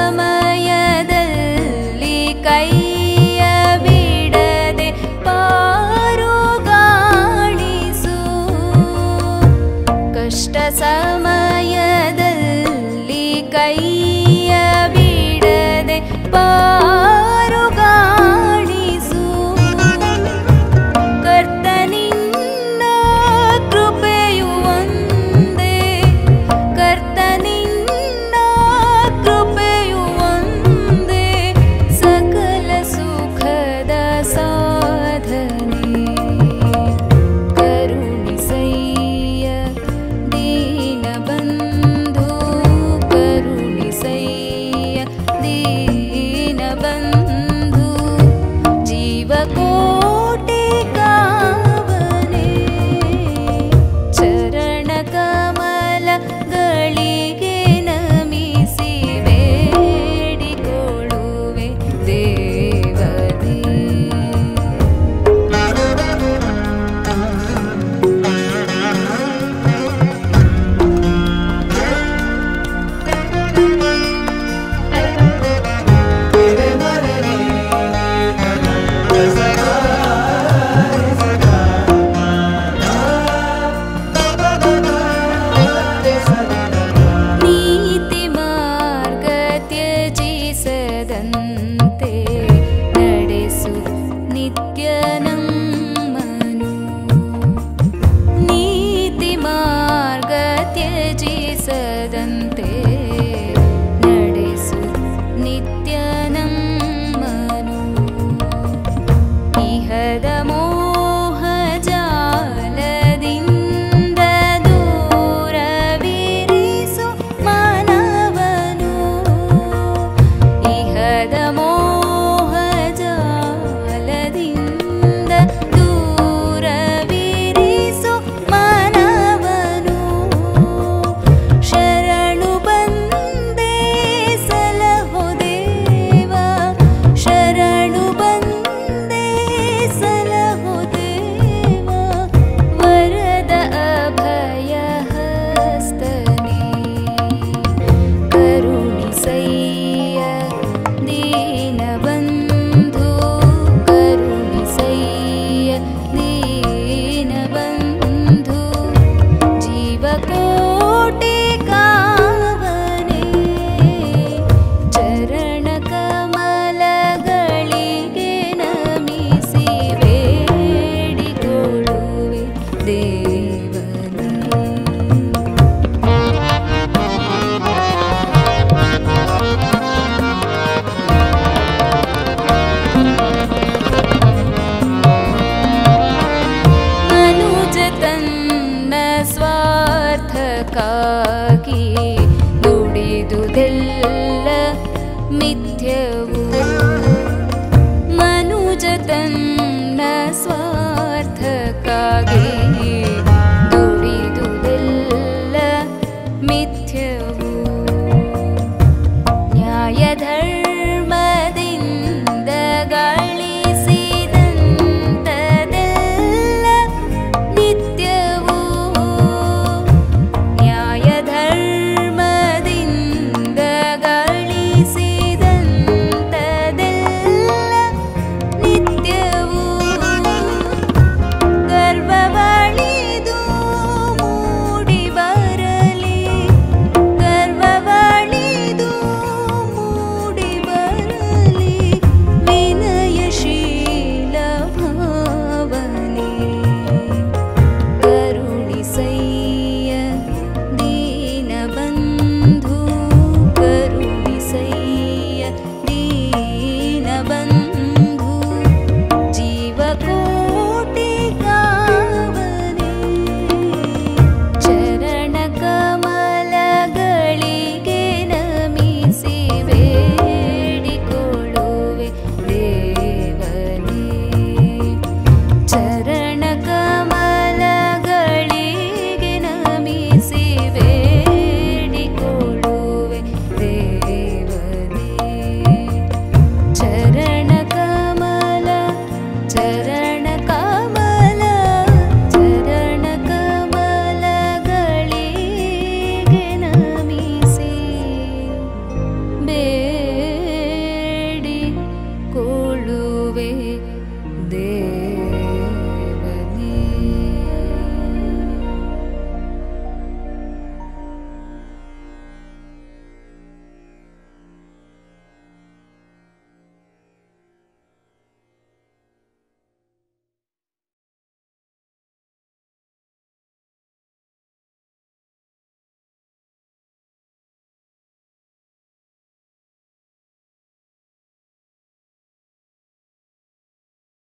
ಸಮಯದಲ್ಲಿ ಕೈಯ ಬಿಡದೆ ಪಾರುಗಾಣಿಸು. ಕಷ್ಟ ಸಮಯದಲ್ಲಿ ಕೈಯ ಬಿಡದೆ ಪಾರುಗಾಣಿಸು. ಕರ್ತನಿನ್ನ ಕೃಪೆಯು ಒಂದೇ, ಕರ್ತನಿನ್ನ ಕೃಪೆಯು ಒಂದೇ ಸಕಲ ಸುಖದ ಸಾಧನೆ. ಕರುಣಿಸಯ್ಯ ದೀನಬಂಧು, ಕರುಣಿಸಯ್ಯ ದೀನಬಂಧು, ಜೀವಕೋಟಿ ಕಾವನೆ. ಚರಣ ಕಮಲಗಳಿಗೆ ನಮಿಸಿ ಬೇಡಿಕೊಳ್ಳುವೆ ದೇವನೇ. ನೀತಿ ಮಾರ್ಗ ತ್ಯಜಿಸದಂತೆ ನಡೆಸು ನಿತ್ಯ ನಮ್ಮನು. ನೀತಿ ಮಾರ್ಗ ತ್ಯಜಿಸದಂತೆ ನಡೆಸು ನಿತ್ಯ ನಮ್ಮನು. ಇಹದ ಮೋಹ ಜಾಲದಿಂದ ದೂರವಿರಿಸು ಮಾನವನು. ಇಹದ ಮೋಹ ಜಾಲದಿಂದ ದೂರವಿರಿಸು ಮಾನವನು. ಶರಣು ಬಂದೇ ಸಲಹೋ ದೇವ, ಶರಣು ಬಂದೇ ಸಲಹೋ ದೇವ, ವರದ ಅಭಯ ಹಸ್ತನೇ. ಕರುಣಿಸಯ್ಯ ದೀನಬಂಧು, ಕರುಣಿಸಯ್ಯ ದೀನಬಂಧು, ಜೀವಕೋಟಿ ಕಾವನೆ. ಚರಣ ಕಮಲಗಳಿಗೆ ನಮಿಸಿ ಬೇಡಿಕೊಳ್ಳುವೆ ದೇವನೇ. ಮನುಜ ತನ್ನ ಸ್ವಾರ್ಥಕ್ಕಾಗಿ ದುಡಿದುದೆಲ್ಲ ಮಿಥ್ಯವು. ಮನುಜ ತನ್ನ ಸ್ವಾರ್ಥಕ್ಕಾಗಿ ದುಡಿದುದೆಲ್ಲ ಮಿಥ್ಯವು. ನ್ಯಾಯ ಧರ್ಮ